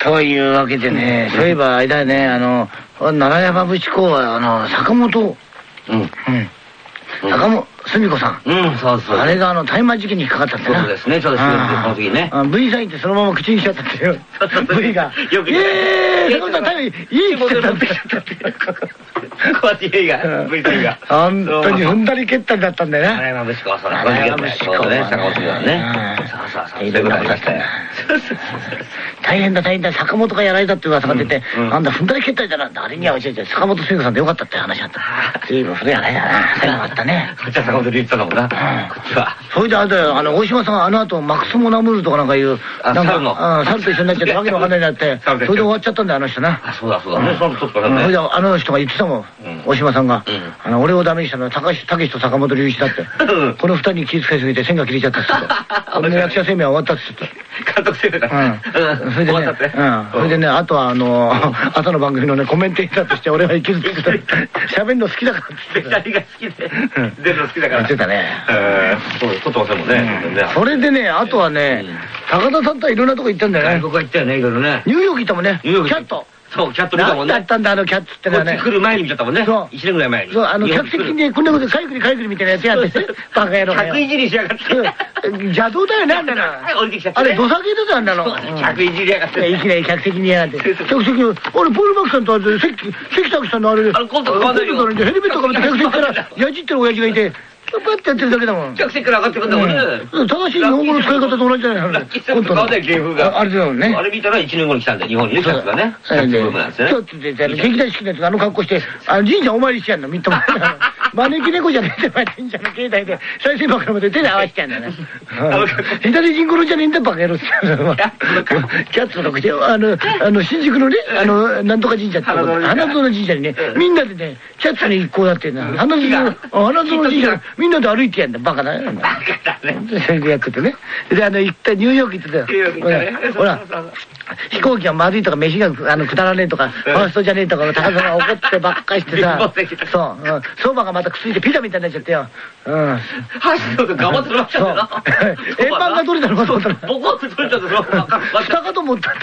そういうわけでね、そういえばあれだよね、奈良山淵港は坂本、坂本澄子さん。 そうそう。 あれが大麻事件に引っかかったってな。 そうですね、そうですね、その時ね。 V サインってそのまま口にしちゃったってよ。V が。 よく坂本さん、大麻いいって言ってたって。 こうやって V が、V サインが。 本当に踏んだり蹴ったりだったんだよな。 奈良山淵港はそれ。奈良山淵港ね、坂本がね。そう。 いろいろありましたよ。大変だ、坂本がやられたって噂が出て、なんだ、踏んだり蹴ったりだなんだ。あれには教えて、坂本澄子さんでよかったって話だった。随分古い話だな。そういうのがあったね。 坂本龍一さんだもんな。こっちは。 それであれだよ、大島さんがあの後、マクスモナムールとかなんかいう、猿と一緒になっちゃってわけのわかんないになって、それで終わっちゃったんだよ、あの人な。 そうだね。それであの人が言ってたもん、大島さんが。俺をダメにしたのは、たけしと坂本龍一だって。この二人に気遣いすぎて線が切れちゃったって言って。俺の役者生命は終わったって言って。 監督生命だ。 それでね、それでね、あとは朝の番組のね、コメンテーターとして俺は生きるって言ってた。喋るの好きだからって言ってた。 二人が好きで、出るの好きだから。 言ってたね。 そう、撮ってませんもんね。 それでね、あとはね、高田さんとはいろんなとこ行ったんだよね。 外国は行ったよね、いろいろね。 ニューヨーク行ったもんね。キャット。 そう、キャット見たもんね。 何だったんだ、キャッツってのはね。 こっち来る前に見ちゃったもんね。そう。1年ぐらい前に。 そう、客席にこんなことかいくりみたいなやつやって、バカ野郎。 客いじりしやがって。 邪道だよね、あんなの。 降りてきちゃって。 あれ、土佐系だぞ、あんなの。 客いじりやがって。 いきなり客席にやがって。客席に、俺、ポール・マクさんと関崎さんのあれ、 コントかわんないよ。 ヘルメットかぶって客席からやじってる親父がいて、パッてやってるだけだもん。 客席から上がってくるんだもんね。 正しい日本語の使い方と同じじゃないの。 コントの芸風が。 あれだもんね。 あれ見たら1年後に来たんだよ、日本にね、客がね。 そうって劇団四季のやつが格好して、神社お参りしてやんの、みっとも。招き猫じゃねえんだよ、神社の携帯で。再生箱まで手で合わせてやんだよね。左ジングルじゃねえんだよ、バカ野郎って。キャッツの口で、新宿のね、なんとか神社ってとこ、花園神社にね、みんなでね、キャッツに一行だってな。花園神社、みんなで歩いてやんだよ、バカだよ。バカだね。それでやっててね。で、行ったニューヨーク行ってたよ。ほら、飛行機がまずいとか、飯がくだらねえとか、ファーストじゃねえとか、高さが怒ってばっかりしてさ、そう、相場がまたくっついてピザみたいになっちゃってよ。 箸と頑張ってもらっちゃってな。 円盤が取れたのかと思ったら。 ボコって取れたのか。 蓋かと思ったって。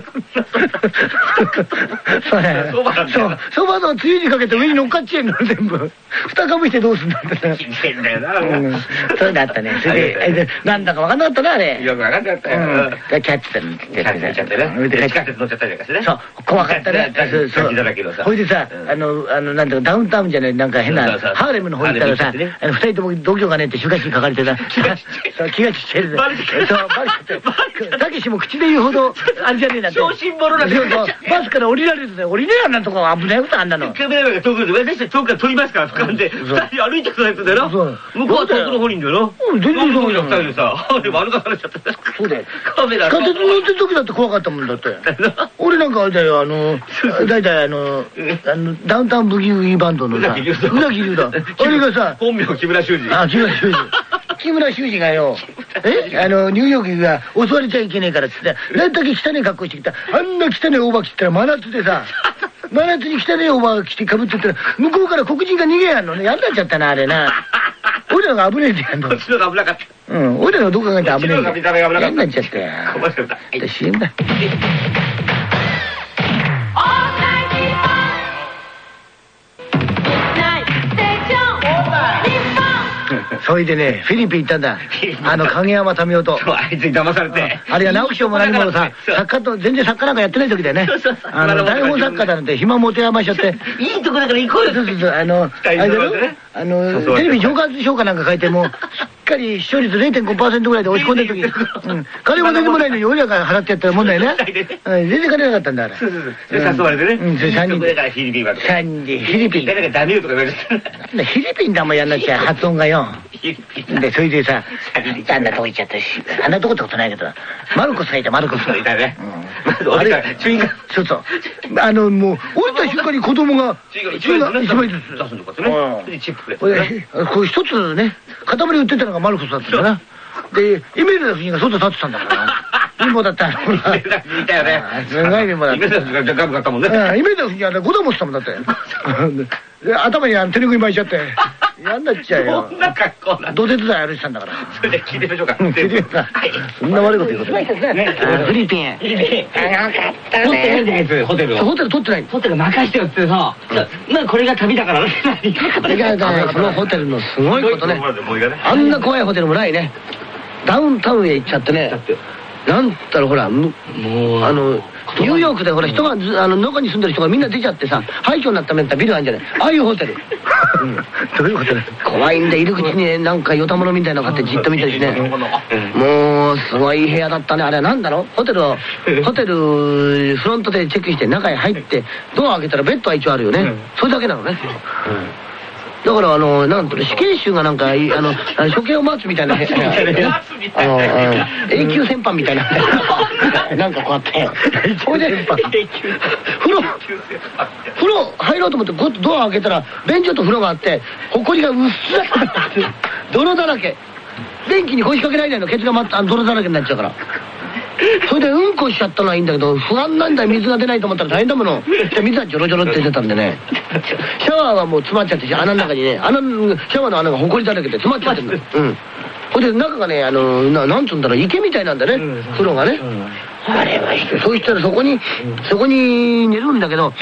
そばのつゆにかけて上に乗っかっちゃえんの、全部。蓋かぶしてどうすんだって。 変だよな。 そういうのあったね。それで、なんだかわかんなかったな、あれ。 よくわかんなかったよ。 キャッチだね。 キャッチやっちゃってね。地下鉄乗っちゃったりとかしてね。 そう、怖かったね。ほいでさ、なんだかダウンタウンじゃない、なんか変な、ハーレムの方行ったらさ、二人とも度胸がねえって週刊誌に書かれてさ、気がちっちゃいで。バレちゃって。たけしも口で言うほど、あれじゃねえなんて。 小心者なんだよ。 バスから降りられるんだよ。降りねえあんなとこ危ないことあんなの。 カメラマンが遠くで、私たち遠くから撮りますから、俯瞰で。二人歩いてくださいって言うんだよな。向こうは遠くの方にいんだよな。 全然そうじゃん。 二人でさ、でも歩かされちゃった。 そうだよ。 カメラ。 地下鉄乗ってる時だって怖かったもんだって。俺なんかあれだよ、大体ダウンタウンブギウギバンドのさ、宇崎竜だ。あれがさ、 本名木村修二。 あ、木村修二。木村修二がよ、ニューヨークが襲われちゃいけねえからっつって、なんだけ汚い格好してきた。あんな汚いオーバー着てたら真夏でさ、真夏に汚いオーバー着てかぶってたら、向こうから黒人が逃げやんのね。やんなっちゃったな、あれな。俺らが危ねえってやんの。 こっちのが危なかった。 俺らがどこかが危ねえ。やんなっちゃったよ。CM だ。それでね、フィリピン行ったんだ。影山民生と。 そう、あいつに騙されて。 あれが直木賞も何もさ、全然作家なんかやってない時だよね。台本作家だなんて暇持て余しちゃって。 いいとこだから行こうよ。 そう、あれだろテレビ評価書かなんか書いても、しっかり視聴率 0.5% ぐらいで落ち込んでる時。金も全然もないのに俺らが払ってやったら問題ね。全然金なかったんだ、あれ。 そう。誘われてね。3人で。だからフィリピンは。 3人。フィリピン。 誰かダメよとか言われて。 フィリピンだもんやんなっちゃう、発音がよ。で、それでさ、あんなとこ行っちゃったし、あんなとこってことないけど、マルコスがいた、マルコスがいたね。あれ、そうそう。もう、降りた瞬間に子供が、1枚ずつ出すのかってね。チップくれ。これ一つね、塊売ってたのがマルコスだったんだな。で、イメールの国が外立ってたんだからな。貧乏だった。 いたよね。 すごい貧乏だった。 イメールの国がガブだったもんね。 イメールの国は5段持ってたもんだって。で、頭に手ぬぐい巻いちゃって。 嫌になっちゃうよ。 そんな格好な。 土手伝い歩いてたんだから。 それで聞いてみましょうか。 聞いてみようか。そんな悪いこと言うことない。フィリピン。 よかったね。取ってないんじゃないですホテルを。 ホテル取ってない。 ホテル任してよってさ、まあこれが旅だからね。 そのホテルのすごいことね。あんな怖いホテルもないね。ダウンタウンへ行っちゃってね。なんだろうほら、もうニューヨークでほら人が中に住んでる人がみんな出ちゃってさ、廃墟になったビルあるんじゃない。ああいうホテル。どういうホテル？怖いんで入り口にね、なんかヨタ物みたいなのがあってじっと見てるしね。もうすごい部屋だったね。あれなんだろう？ホテルフロントでチェックして中へ入ってドア開けたらベッドは一応あるよね。それだけなのね。だからなんとね、死刑囚がなんか処刑を待つみたいな永久戦犯みたいななんかこうやってそれで風呂入ろうと思ってこうドア開けたら便所と風呂があって埃がうっすら泥だらけ。便器に腰掛けられないの、ケツが泥だらけになっちゃうから。それでうんこしちゃったのはいいんだけど、不安なんだよ。水が出ないと思ったら大変だもの。水はジョロジョロって出たんでね、シャワーはもう詰まっちゃってし、穴の中にね、シャワーの穴がほこりだらけで詰まっちゃってるんだよ。それで中がね、なんつうんだろう、池みたいなんだね、風呂がね。あれはそうしたらそこに寝るんだけど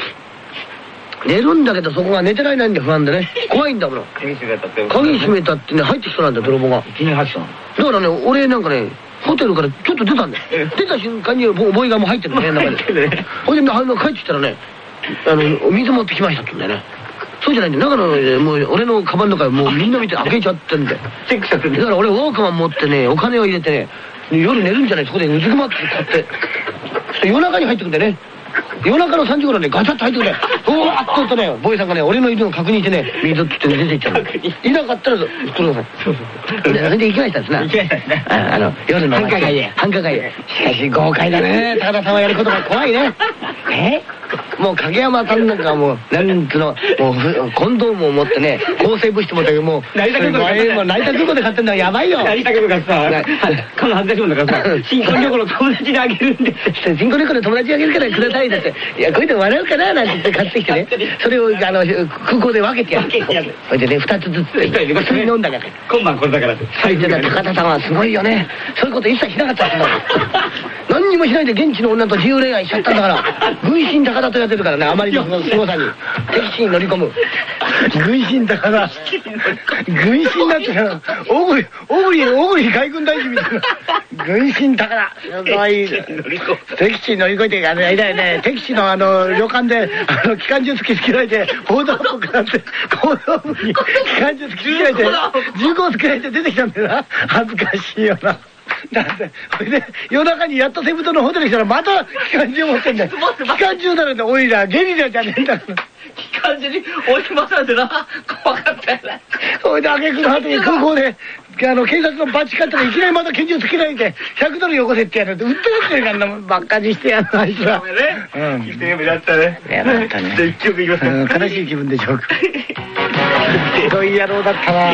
そこが寝てられないんで不安でね、怖いんだもの。鍵閉めたってね、入ってきそうなんだよ、泥棒が。だからね、俺なんかね、ホテルからちょっと出たんだよ。出た瞬間にボーイがもう入ってるんだよ、中で。ほいで帰ってきたらね、水持ってきましたって言うんだよね。そうじゃないんだよ、中のもう俺のカバンの中もうみんな見て開けちゃってんだよ。だから俺ウォークマン持ってね、お金を入れてね、夜寝るんじゃない、そこでうずくまって買って、そして夜中に入ってくんだよね。夜中の3時頃ね、ガチャッと入ってくるね。うわーっと言ってね、ボーイさんがね、俺のいるのを確認してね、水って言って出ていっちゃうの。いなかったら、ください。それで行きましたですな。夜の繁華街へ。しかし豪快だね。高田さんはやることが怖いね。もう影山さんなんかもう、なんつうの、もうコンドームを持ってね、抗生物質持ってもう、成田空港で買ってんのはやばいよ。成田空港がさ、かの恥ずかしいもんだからさ、新婚旅行の友達にあげるんで。新婚旅行の友達にあげるからくださいだって。いや、こういうの笑うかななんて言って買ってきてね。それを空港で分けてやる。それでね、2つずつ普通に飲んだから。今晩これだからって。最初だ高田さんはすごいよね。そういうこと一切しなかったって何にもしないで現地の女と自由恋愛しちゃったんだから。軍神高田とやってるからね、あまりのすごさに敵地に乗り込む。軍神高田。軍神だってさ、小栗海軍大臣みたいな。軍神高田。すごい。敵地に乗り越えて、あれだよね、敵地の旅館で、機関銃突きつけられて、報道部からって、報道部に機関銃突きつけられて、銃口つけられて出てきたんだよな。恥ずかしいよな。だって、それで、夜中にやっとセブ島のホテル来たら、また機関銃持ってんだよ。機関銃だなんて、おいら、ゲリラじゃねえんだから。機関銃に追い回されてな、怖かったよね。それで、挙句の果てに空港で、警察のバッチ買ったらいきなりまた拳銃つけられて、100ドルよこせってやるって、売ってなってるからな、ばっかりしてやんの、あいつは。聞いてみだったね。やだったね。一曲いきます。悲しい気分でしょうか。ひどい野郎だったな。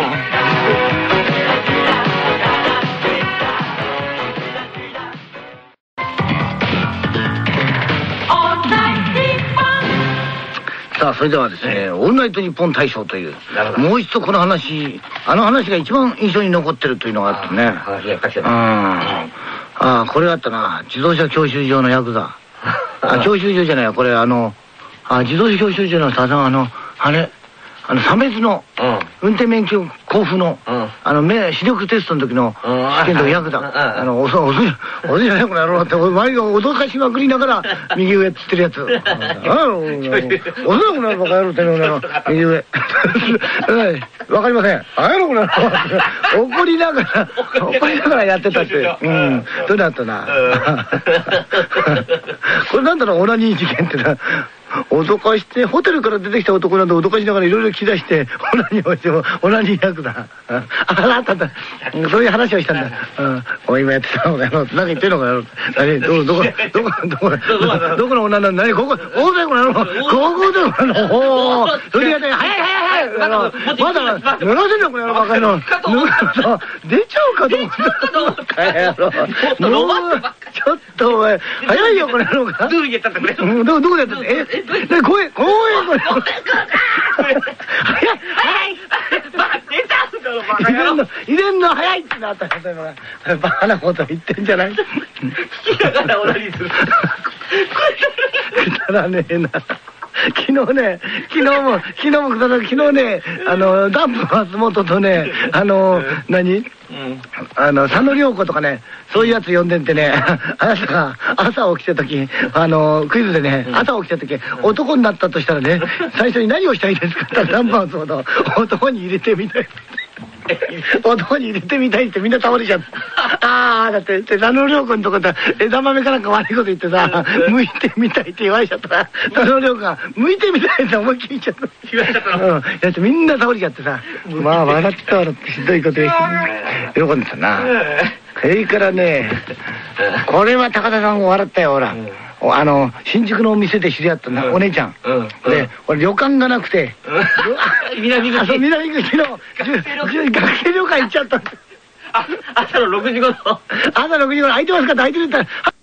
さあ、それではですね、オールナイトニッポン大賞という、もう一度この話、話が一番印象に残ってるというのがあってね。これあったな、自動車教習所のヤクザ。教習所じゃないよ、これ自動車教習所のさ、差別の運転免許交付の視力テストの時の試験のヤクザ、おじじゃないこの野郎って、周りが脅かしまくりながら右上っつってるやつ。おそらくなるバカ野郎ってのな、右上。わかりません。あやろこの野郎。怒りながらやってたって。それだったな。これなんだろう、オナニー事件ってな。脅かして、ホテルから出てきた男なんで脅かしながらいろいろ聞き出して、オナニーをしても、オナニー役だ。あった。そういう話をしたんだ。おい、今やってたのかよ。なんか言ってるのかよ。どこの女なんだ。ここ、大勢この野郎。ここでこの野郎。それでやって、早い。まだ、脱がせんのこの野郎ばかりの。出ちゃうかと思った。ちょっとお前、早いよこの野郎が。どこでやったって怖いこれ。早い。 入れんの早いってなったら、例えば、バカなこと言ってんじゃない？ 好きだからオナニーする。 くだらねえな。昨日もくだら昨日ね、ダンプ松本とね、何？佐野涼子とかね、そういうやつ呼んでんてね、あなたが朝起きた時、クイズでね、朝起きた時、男になったとしたらね、最初に何をしたいですかって言ったら、ダンプ松本、男に入れてみたい。男に入れてみたいってみんな倒れちゃった。だって佐野涼子のとこで枝豆かなんか悪いこと言ってさ、剥いてみたいって言われちゃったら、佐野涼子が剥いてみたいって思いっきり言っちゃった。 言われちゃったの。 みんな倒れちゃってさ、まあ笑ってひどいこと言って喜んでたな。それからね、これは高田さんも笑ったよ、ほら。新宿のお店で知り合ったお姉ちゃんで、俺旅館がなくて、南口の学生旅館行っちゃった。 朝の6時頃。 朝6時頃空いてますかって空いてるって言ったら、